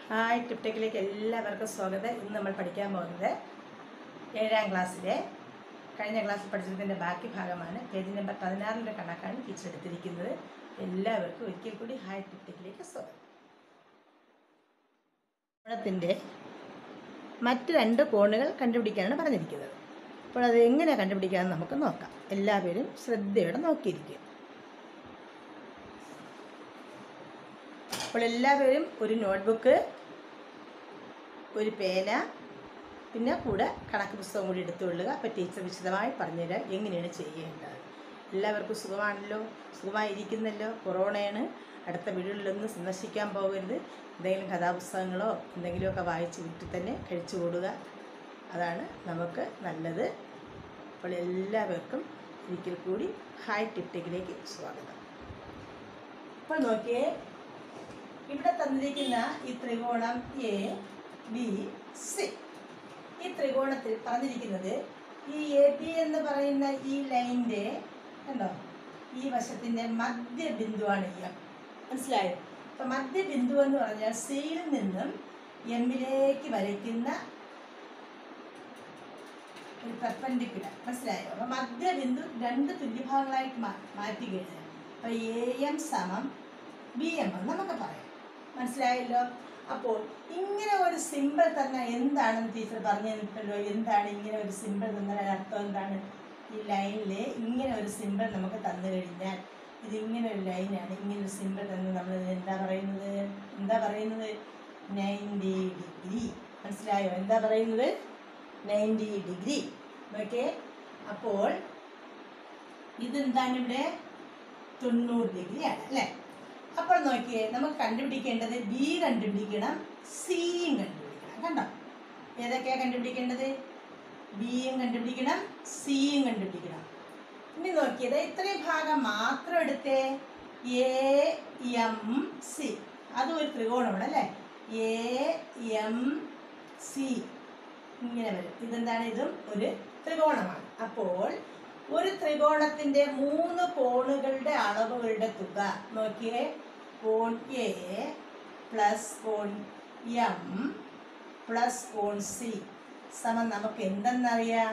Hi ടിപ്ടെക്കിലേക്ക് എല്ലാവർക്കും സ്വാഗതം. ഇന്ന് നമ്മൾ പഠിക്കാൻ പോകുന്നത് 7ാം ക്ലാസ്സിലെ കഴിഞ്ഞ ക്ലാസ്സിൽ പഠിച്ചതിൻ്റെ ബാക്കി ഭാഗമാണ്. പേജ് നമ്പർ 16 കണക്കാണ് ടീച്ചർ എടുത്തിരിക്കുന്നത്. എല്ലാവർക്കും ഒരിക്കൽ കൂടി ഹായ് ടിപ്ടെക്കിലേക്ക് സ്വാഗതം. കോണത്തിൻ്റെ മറ്റ് 2 കോണുകൾ കണ്ടുപിടിക്കാനാണ് പറഞ്ഞിരിക്കുന്നത്. അപ്പോൾ അത് എങ്ങനെ കണ്ടുപിടിക്കാമെന്ന് നമുക്ക് നോക്കാം. എല്ലാവരും ശ്രദ്ധയോടെ നോക്കിയിരിക്കുക. അപ്പോൾ എല്ലാവരും ഒരു നോട്ട്ബുക്ക്, ഒരു പേന, പിന്നെ കൂടെ കണക്ക് പുസ്തകം കൂടി എടുത്തുകൊള്ളുക. അപ്പോൾ ടീച്ചർ വിശദമായി പറഞ്ഞുതരാം എങ്ങനെയാണ് ചെയ്യേണ്ടത്. എല്ലാവർക്കും സുഖമായിരിക്കുന്നല്ലോ. കൊറോണയാണ്. അടുത്ത വീടുകളിലൊന്നും സന്ദർശിക്കാൻ പോകരുത്. എന്തെങ്കിലും കഥാപുസ്തകങ്ങളോ എന്തെങ്കിലുമൊക്കെ വായിച്ച് വീട്ടിൽ തന്നെ കഴിച്ചു കൂടുക. അതാണ് നമുക്ക് നല്ലത്. അപ്പോൾ എല്ലാവർക്കും ഒരിക്കൽ കൂടി ഹായ് ടിപ്ടെക്കിലേക്ക് സ്വാഗതം. ഇപ്പോൾ നോക്കിയേ, ഇവിടെ തന്നിരിക്കുന്ന ഈ ത്രികോണം എ ബി സി, ഈ ത്രികോണത്തിൽ പറഞ്ഞിരിക്കുന്നത് ഈ എ ബി എന്ന് പറയുന്ന ഈ ലൈനിൻ്റെ കണ്ടോ, ഈ വശത്തിൻ്റെ മധ്യബിന്ദുവാണ് എം. മനസ്സിലായോ? അപ്പം മധ്യബിന്ദു എന്ന് പറഞ്ഞാൽ സിയിൽ നിന്നും എമ്മിലേക്ക് വരയ്ക്കുന്ന ഒരു പെർപെൻഡിക്കുലർ. മനസ്സിലായോ? അപ്പം മധ്യബിന്ദു 2 തുല്യഭാഗങ്ങളായിട്ട് മാറ്റി കഴിഞ്ഞാൽ അപ്പം എ എം സമം ബി എം എന്ന് നമുക്ക് പറയാം. മനസ്സിലായല്ലോ? അപ്പോൾ ഇങ്ങനെ ഒരു സിമ്പിൾ തന്നെ എന്താണെന്ന് ടീച്ചർ പറഞ്ഞു തന്നിട്ടല്ലോ. എന്താണ് ഇങ്ങനെ ഒരു സിമ്പിൾ തന്നതിൻ്റെ അർത്ഥം? എന്താണ്? ഈ ലൈനിൽ ഇങ്ങനെ ഒരു സിമ്പിൾ നമുക്ക് തന്നു കഴിഞ്ഞാൽ, ഇതിങ്ങനെ ഒരു ലൈനാണ്, ഇങ്ങനെ ഒരു സിമ്പിൾ തന്ന് നമ്മൾ എന്താ പറയുന്നത് 90 ഡിഗ്രി. മനസ്സിലായോ? എന്താ പറയുന്നത്? 90 ഡിഗ്രി. ഓക്കെ. അപ്പോൾ ഇതെന്താണ്? ഇവിടെ 90 ഡിഗ്രിയാണ് അല്ലേ? അപ്പോൾ നോക്കിയേ, നമുക്ക് കണ്ടുപിടിക്കേണ്ടത് ബി കണ്ടുപിടിക്കണം, സിയും കണ്ടുപിടിക്കണം. കണ്ടോ, ഏതൊക്കെയാണ് കണ്ടുപിടിക്കേണ്ടത്? ബിയും കണ്ടുപിടിക്കണം, സിയും കണ്ടുപിടിക്കണം. ഇനി നോക്കിയത് ഇത്രയും ഭാഗം മാത്രം എടുത്തേ. എ എം സി, അതും ഒരു ത്രികോണമാണ് അല്ലേ? എ എം സി ഇങ്ങനെ വരും. ഇതെന്താണ്? ഇതും ഒരു ത്രികോണമാണ്. അപ്പോൾ ഒരു ത്രികോണത്തിന്റെ 3 കോണുകളുടെ അളവുകളുടെ തുക നോക്കിയേ. കോൺ എ പ്ലസ് കോൺ എം പ്ലസ് കോൺ സി സമം നമുക്ക് എന്തെന്നറിയാം?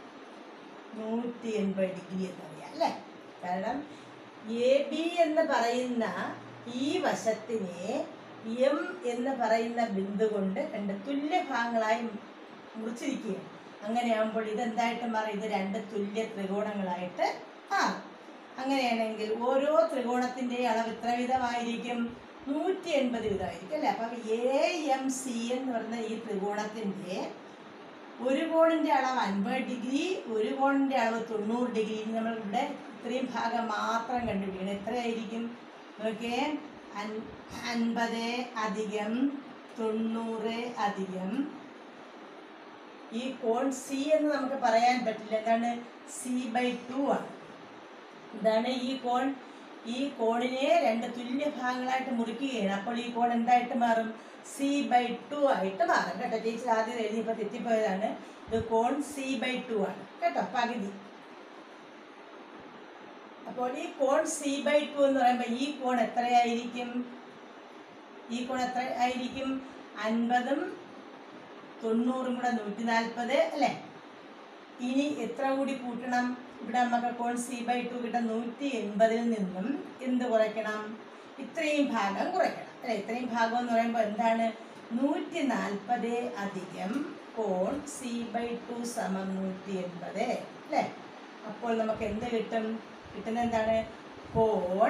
180 ഡിഗ്രി എന്നറിയാം അല്ലേ? കാരണം എ ബി എന്ന് പറയുന്ന ഈ വശത്തിനെ എം എന്ന് പറയുന്ന ബിന്ദു കൊണ്ട് 2 തുല്യ ഭാഗങ്ങളായി മുറിച്ചിരിക്കുകയാണ്. അങ്ങനെയാകുമ്പോൾ ഇതെന്തായിട്ട് മാറും? ഇത് 2 തുല്യ ത്രികോണങ്ങളായിട്ട് മാറും. അങ്ങനെയാണെങ്കിൽ ഓരോ ത്രികോണത്തിൻ്റെ അളവ് എത്ര വിധമായിരിക്കും? 180 വിധമായിരിക്കും അല്ലേ? അപ്പം എ എം സി എന്ന് പറയുന്ന ഈ ത്രികോണത്തിൻ്റെ ഒരു കോണിൻ്റെ അളവ് 50 ഡിഗ്രി, ഒരു കോണിൻ്റെ അളവ് 90 ഡിഗ്രി. നമ്മൾ ഇവിടെ ഇത്രയും ഭാഗം മാത്രം കണ്ടുപിടിക്കണം. എത്രയായിരിക്കും നോക്കിയേ? 50 അധികം 90 അധികം ഈ കോൺ സി എന്ന് നമുക്ക് പറയാൻ പറ്റില്ല. എന്താണ്? C/2 ആണ്. എന്താണ് ഈ കോൺ? ഈ കോണിനെ 2 തുല്യ ഭാഗങ്ങളായിട്ട് മുറിക്കുകയാണ്. അപ്പോൾ ഈ കോൺ എന്തായിട്ട് മാറും? C/2 ആയിട്ട് മാറും കേട്ടോ. ടീച്ചർ ആദ്യം എഴുതിയപ്പോൾ തെറ്റിപ്പോയതാണ്. ഇത് കോൺ C/2 ആണ് കേട്ടോ, പകുതി. അപ്പോൾ ഈ കോൺ C/2 എന്ന് പറയുമ്പോൾ ഈ കോൺ എത്രയായിരിക്കും? ഈ കോൺ എത്ര ആയിരിക്കും? 50ഉം 90ഉം കൂടെ 140 അല്ലേ? ഇനി എത്ര കൂടി കൂട്ടണം? ഇവിടെ നമുക്ക് കോൺ C/2 കിട്ടാൻ 180ൽ നിന്നും എന്ത് കുറയ്ക്കണം? ഇത്രയും ഭാഗം കുറയ്ക്കണം അല്ലേ? ഇത്രയും ഭാഗം എന്ന് പറയുമ്പോൾ എന്താണ്? 140 അധികം കോൺ C/2 സമം 180 അല്ലേ? അപ്പോൾ നമുക്ക് എന്ത് കിട്ടും? കിട്ടുന്നത് എന്താണ്? കോൺ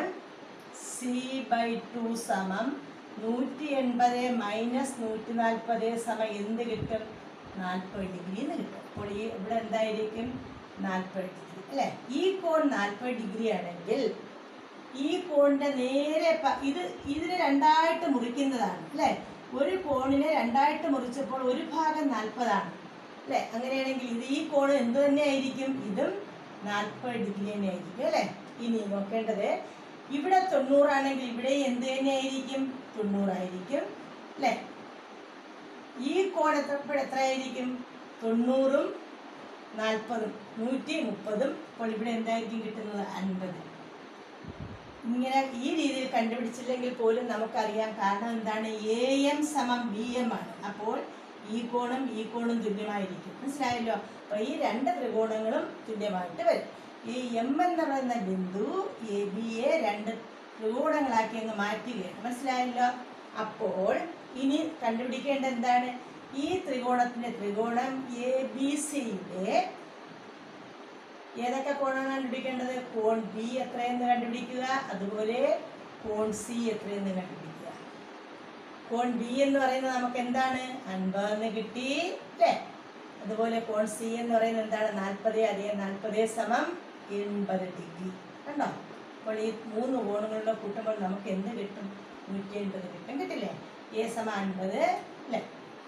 C/2 സമം 180 മൈനസ് 140 സമം എന്ത് കിട്ടും? 40 ഡിഗ്രി എന്ന് കിട്ടും. അപ്പോൾ ഈ ഇവിടെ എന്തായിരിക്കും? 40 ഡിഗ്രി അല്ലേ? ഈ കോൺ 40 ഡിഗ്രി ആണെങ്കിൽ ഈ കോണിൻ്റെ നേരെ ഇതിനെ 2ആയിട്ട് മുറിക്കുന്നതാണ് അല്ലേ? ഒരു കോണിനെ 2ആയിട്ട് മുറിച്ചപ്പോൾ ഒരു ഭാഗം 40 ആണ് അല്ലേ? അങ്ങനെയാണെങ്കിൽ ഇത് ഈ കോൺ എന്ത് തന്നെ ആയിരിക്കും? ഇതും 40 ഡിഗ്രി തന്നെ ആയിരിക്കും അല്ലേ? ഇനി നോക്കേണ്ടത്, ഇവിടെ 90 ആണെങ്കിൽ ഇവിടെ എന്ത് തന്നെ ആയിരിക്കും? 90 ആയിരിക്കും അല്ലേ? ഈ കോൺ എത്രയായിരിക്കും? 90ഉം 40ഉം 130ഉം. അപ്പോൾ ഇവിടെ എന്തായിരിക്കും കിട്ടുന്നത്? 50. ഇങ്ങനെ ഈ രീതിയിൽ കണ്ടുപിടിച്ചില്ലെങ്കിൽ പോലും നമുക്കറിയാം. കാരണം എന്താണ്? AM സമം BM ആണ്. അപ്പോൾ ഈ കോണും തുല്യമായിരിക്കും. മനസ്സിലായല്ലോ? അപ്പോൾ ഈ രണ്ട് ത്രികോണങ്ങളും തുല്യമായിട്ട് വരും. ഈ M എന്ന് പറയുന്ന ബിന്ദു ABയെ രണ്ട് ത്രികോണങ്ങളാക്കി അങ്ങ് മാറ്റുകയാണ്. മനസ്സിലായല്ലോ? അപ്പോൾ ഇനി കണ്ടുപിടിക്കേണ്ട എന്താണ്? ഈ ത്രികോണം ABCയുടെ ഏതൊക്കെ കോണാണ് കണ്ടുപിടിക്കേണ്ടത്? കോൺ B എത്രയെന്ന് കണ്ടുപിടിക്കുക, അതുപോലെ കോൺ C എത്രയെന്ന് കണ്ടുപിടിക്കുക. കോൺ B എന്ന് പറയുന്നത് നമുക്ക് എന്താണ്? 50 എന്ന് കിട്ടി അല്ലേ? അതുപോലെ കോൺ C എന്ന് പറയുന്നത് എന്താണ്? 40 + 40 = 80 ഡിഗ്രി. കണ്ടോ? അപ്പോൾ ഈ മൂന്ന് കോണുകളിലൂടെ കൂട്ടുമ്പോൾ നമുക്ക് എന്ത് കിട്ടും? 180 കിട്ടും. കിട്ടില്ലേ? A = 50 അല്ലേ?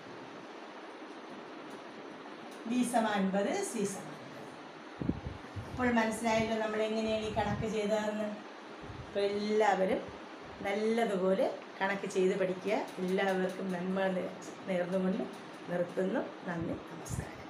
B = 50, C = 50. അപ്പോൾ മനസ്സിലായല്ലോ നമ്മൾ എങ്ങനെയാണ് ഈ കണക്ക് ചെയ്തതെന്ന്. അപ്പോൾ എല്ലാവരും നല്ലതുപോലെ കണക്ക് ചെയ്ത് പഠിക്കുക. എല്ലാവർക്കും നന്മ നേർന്നുകൊണ്ട് നിർത്തുന്നു. നന്ദി, നമസ്കാരം.